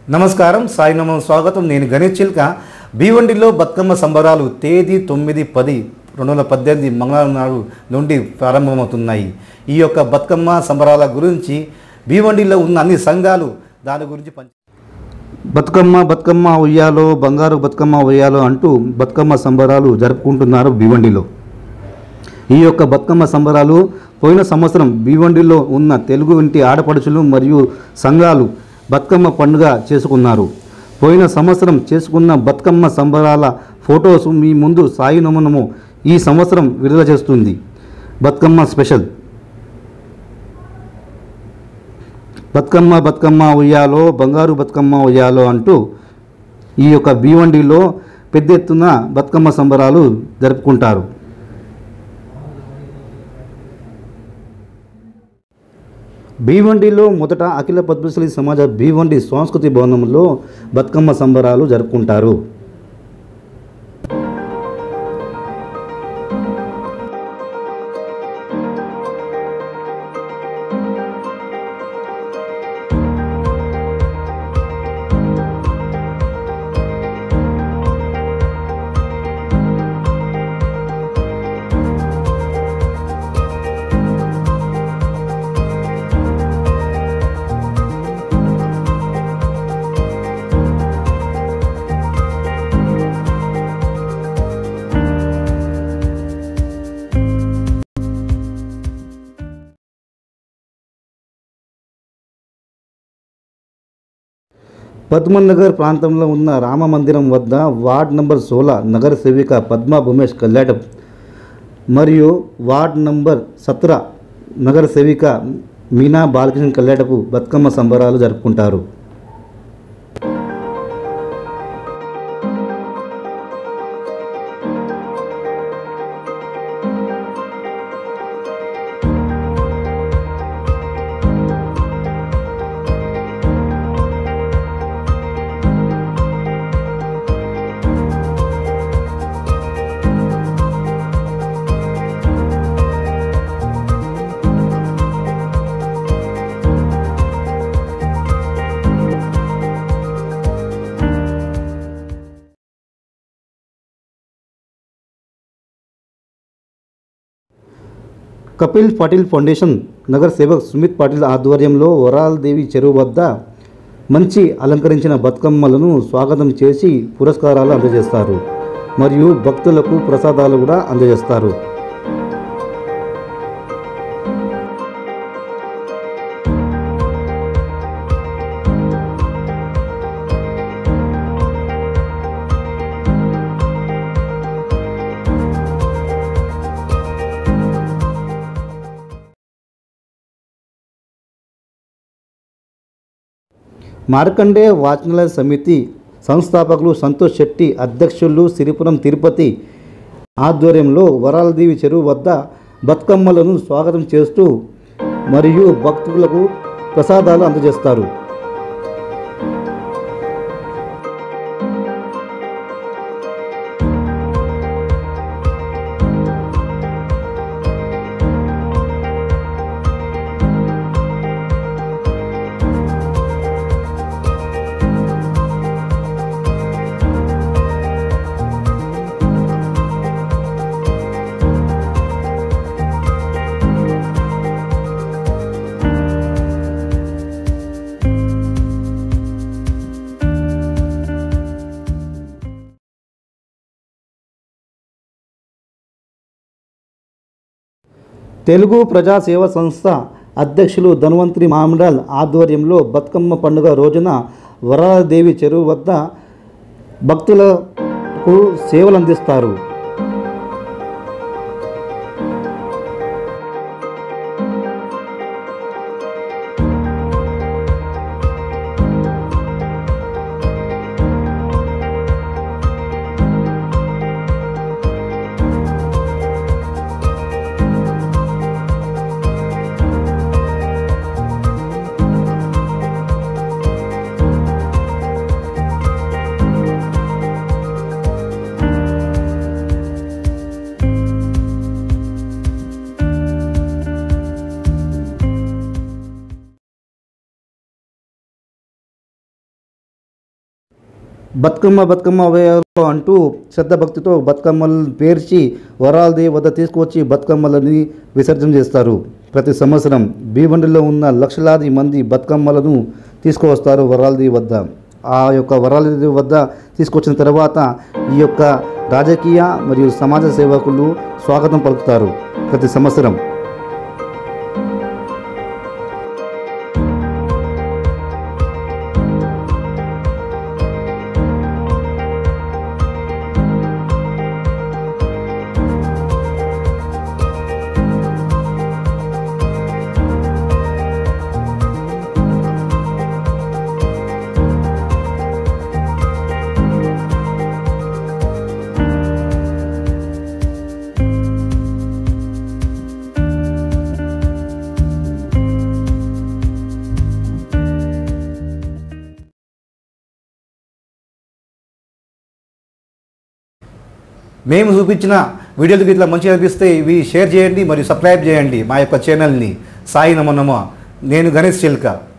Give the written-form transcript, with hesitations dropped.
నమస్కారం, సాయినమం స్వాగతం. నేను గణేష్ చిల్క. భీవండిలో బతుకమ్మ సంబరాలు తేదీ 9-10-2018 మంగళవారం నాడు నుండి ప్రారంభమవుతున్నాయి. ఈ యొక్క బతుకమ్మ సంబరాల గురించి భీవండిలో ఉన్న అన్ని సంఘాలు దాని గురించి బతుకమ్మ ఉయ్యాలో, బంగారు బతుకమ్మ ఉయ్యాలో అంటూ బతుకమ్మ సంబరాలు జరుపుకుంటున్నారు భీవండిలో. ఈ యొక్క బతుకమ్మ సంబరాలు పోయిన సంవత్సరం భీవండిలో ఉన్న తెలుగు ఇంటి ఆడపడుచులు మరియు సంఘాలు బతుకమ్మ పండుగ చేసుకున్నారు. పోయిన సంవత్సరం చేసుకున్న బతుకమ్మ సంబరాల ఫొటోస్ మీ ముందు సాయి నమనము ఈ సంవత్సరం విడుదల చేస్తుంది. బతుకమ్మ స్పెషల్ బతుకమ్మ ఉయ్యాలో, బంగారు బతుకమ్మ ఉయ్యాలో అంటూ ఈ యొక్క భీవండిలో పెద్ద ఎత్తున బతుకమ్మ సంబరాలు జరుపుకుంటారు. భీవండిలో మొదట అఖిల పద్మశ్రీ సమాజ భీవండి సంస్కృతి భవనంలో బతుకమ్మ సంబరాలు జరుపుకుంటారు. పద్మన్ నగర్ ప్రాంతంలో ఉన్న రామ మందిరం వద్ద వార్డ్ నంబర్ 16 నగర సేవిక పద్మా భూమేష్ కల్లాటం మరియు వార్డ్ నంబర్ 17 నగర సేవిక మీనా బాలకృష్ణ కల్లాటపు బతుకమ్మ సంబరాలు జరుపుకుంటారు. కపిల్ పాటిల్ ఫౌండేషన్ నగర సేవక్ సుమిత్ పాటిల్ ఆధ్వర్యంలో వరాలదేవి చెరువు వద్ద మంచి అలంకరించిన బతుకమ్మలను స్వాగతం చేసి పురస్కారాలు అందజేస్తారు మరియు భక్తులకు ప్రసాదాలు కూడా అందజేస్తారు. మార్కండే వాచనాలయ సమితి సంస్థాపకులు సంతోష్ శెట్టి, అధ్యక్షులు సిరిపురం తిరుపతి ఆధ్వర్యంలో వరాలదేవి చెరువు వద్ద బతుకమ్మలను స్వాగతం చేస్తూ మరియు భక్తులకు ప్రసాదాలు అందజేస్తారు. తెలుగు ప్రజా సేవా సంస్థ అధ్యక్షులు ధన్వంతరి మామిడాల్ ఆధ్వర్యంలో బతుకమ్మ పండుగ రోజున వరాలదేవి చెరువు వద్ద భక్తులకు సేవలు అందిస్తారు. బతుకమ్మ ఉయ్యాలో అంటూ శ్రద్ధభక్తితో బతుకమ్మలను పేర్చి వరాలదేవి వద్ద తీసుకువచ్చి బతుకమ్మలని విసర్జన చేస్తారు. ప్రతి సంవత్సరం భీవండిలో ఉన్న లక్షలాది మంది బతుకమ్మలను తీసుకువస్తారు వరాలదేవి వద్ద. ఆ యొక్క వరాలదేవి వద్ద తీసుకొచ్చిన తర్వాత ఈ యొక్క రాజకీయ మరియు సమాజ సేవకులు స్వాగతం పలుకుతారు ప్రతి సంవత్సరం. మేము చూపించిన వీడియోలు ఇట్లా మంచిగా అనిపిస్తే ఇవి షేర్ చేయండి మరియు సబ్స్క్రైబ్ చేయండి మా యొక్క ఛానల్ని. సాయి నమో నమః. నేను గణేష్ చిల్క.